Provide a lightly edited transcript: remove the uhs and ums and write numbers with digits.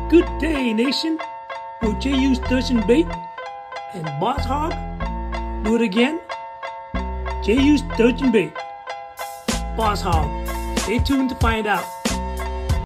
Good day, nation. Will J use Sturgeon bait? And Boss Hog? Do it again? J use Sturgeon bait. Boss Hog. Stay tuned to find out.